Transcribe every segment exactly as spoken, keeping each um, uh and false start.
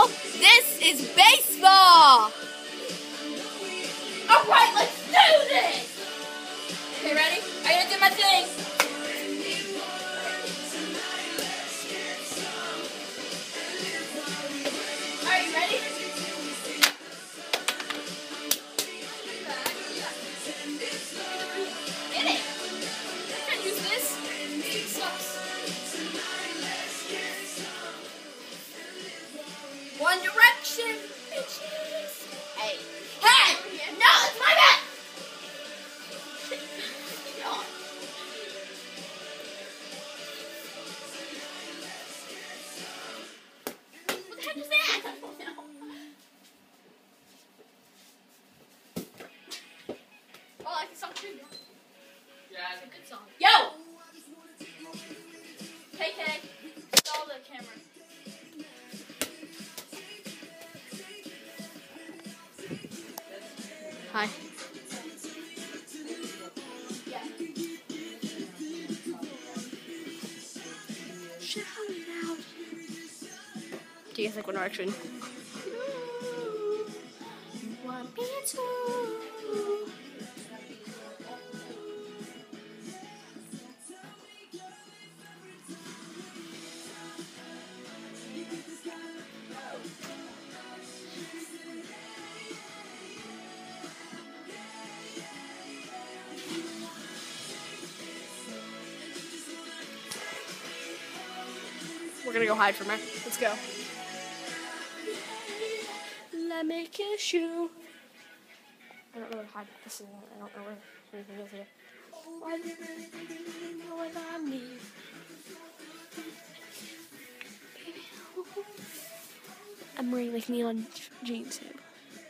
now, this is baseball! Alright, let's do this! Okay, ready? I'm gonna do my thing. Are you ready? Get it! I can't use this. It sucks. One Direction, bitches. Hey. Hey! No, it's my bat! No. What the heck is that? I don't know. Oh, I like the song too. Yeah, it's a good song. Yo! K K, stall the camera. Hi. Yeah. Shout it out. Do you guys like One Direction? You want me to? We're gonna go hide from her. Let's go. Let me kiss you. I don't know where to hide. This is, I don't know where anything is here. Why do you know what I need? I'm wearing like neon jeans here.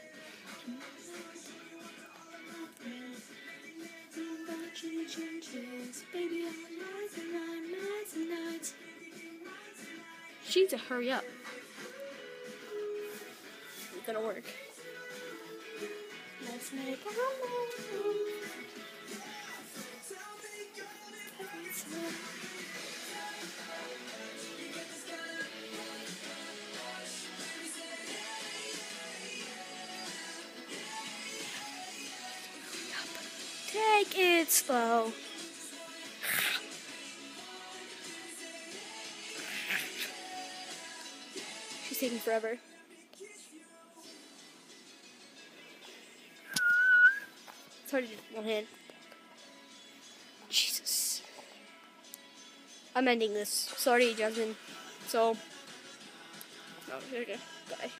Baby, she needs to hurry up. It's gonna work. Let's make a move. Take it slow. She's taking forever. It's hard to do one hand. Jesus. I'm ending this. Sorry, Jasmine. So, oh, okay. Bye.